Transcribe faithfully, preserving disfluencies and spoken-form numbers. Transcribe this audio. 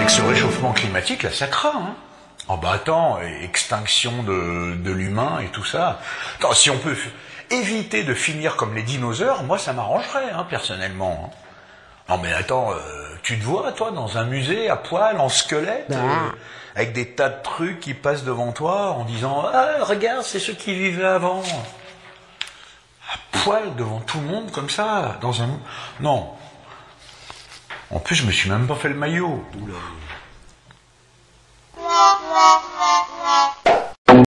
avec ce réchauffement climatique, là, ça craint, hein. Oh bah attends, extinction de, de l'humain et tout ça. Attends, si on peut f- éviter de finir comme les dinosaures, moi ça m'arrangerait, hein, personnellement. Hein. Non mais attends, euh, tu te vois, toi, dans un musée, à poil, en squelette, euh, avec des tas de trucs qui passent devant toi, en disant « Ah, regarde, c'est ceux qui vivaient avant !» À poil, devant tout le monde, comme ça, dans un... Non. En plus, je me suis même pas fait le maillot. Oula.